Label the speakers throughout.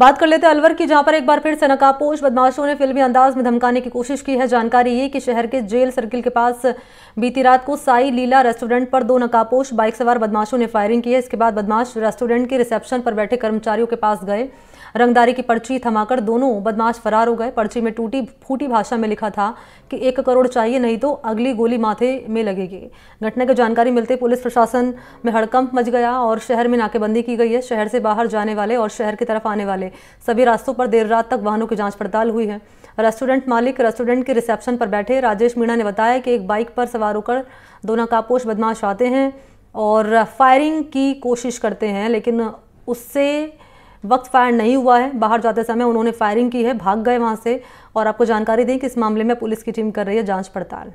Speaker 1: बात कर लेते हैं अलवर की, जहां पर एक बार फिर से नकाबपोश बदमाशों ने फिल्मी अंदाज में धमकाने की कोशिश की है। जानकारी ये कि शहर के जेल सर्किल के पास बीती रात को साई लीला रेस्टोरेंट पर दो नकाबपोश बाइक सवार बदमाशों ने फायरिंग की है। इसके बाद बदमाश रेस्टोरेंट के रिसेप्शन पर बैठे कर्मचारियों के पास गए, रंगदारी की पर्ची थमाकर दोनों बदमाश फरार हो गए। पर्ची में टूटी फूटी भाषा में लिखा था कि 1 करोड़ चाहिए, नहीं तो अगली गोली माथे में लगेगी। घटना की जानकारी मिलते पुलिस प्रशासन में हड़कंप मच गया और शहर में नाकेबंदी की गई है। शहर से बाहर जाने वाले और शहर की तरफ आने वाले सभी रास्तों पर देर रात तक वाहनों की जांच पड़ताल हुई है। रेस्टोरेंट मालिक रेस्टोरेंट के रिसेप्शन पर बैठे राजेश मीणा ने बताया कि एक बाइक पर सवार होकर दो नकाबपोश बदमाश आते हैं और फायरिंग की कोशिश करते हैं, लेकिन उससे वक्त फायर नहीं हुआ है। बाहर जाते समय उन्होंने फायरिंग की है, भाग गए वहां से। और आपको जानकारी दें कि इस मामले में पुलिस की टीम कर रही है जांच पड़ताल।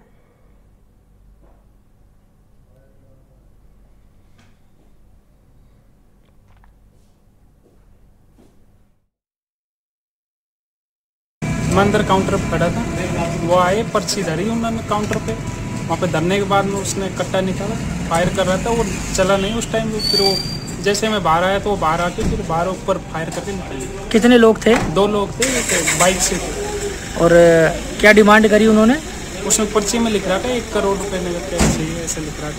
Speaker 2: मैं अंदर काउंटर पर खड़ा था, वो आए, पर्ची धरी उन्होंने काउंटर पे। वहाँ पे धरने के बाद में उसने कट्टा निकाला, फायर कर रहा था, वो चला नहीं उस टाइम। फिर वो जैसे मैं बाहर आया तो वो बाहर आके फिर बाहर ऊपर फायर करके निकल गया।
Speaker 3: कितने लोग थे?
Speaker 2: 2 लोग थे, एक बाइक से थे।
Speaker 3: और क्या डिमांड करी उन्होंने?
Speaker 2: उसमें पर्ची में लिख रहा था 1 करोड़ रुपए नगद कैश चाहिए, ऐसे लिख रहा था।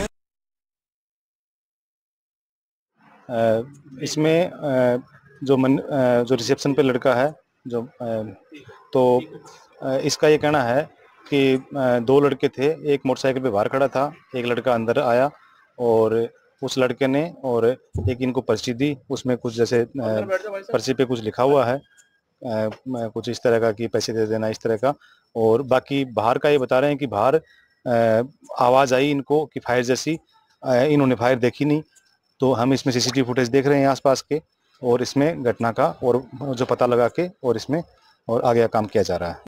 Speaker 4: इसमें जो रिसेप्शन पे लड़का है तो इसका ये कहना है कि 2 लड़के थे, एक मोटरसाइकिल पे बाहर खड़ा था, एक लड़का अंदर आया और उस लड़के ने और एक इनको पर्ची दी। उसमें कुछ जैसे पर्ची पे कुछ लिखा हुआ है, कुछ इस तरह का कि पैसे दे देना, इस तरह का। और बाकी बाहर का ये बता रहे हैं कि बाहर आवाज़ आई इनको कि फायर जैसी, इन्होंने फायर देखी नहीं। तो हम इसमें सीसीटीवी फुटेज देख रहे हैं आसपास के, और इसमें घटना का और जो पता लगा के और इसमें और आगे का काम किया जा रहा है।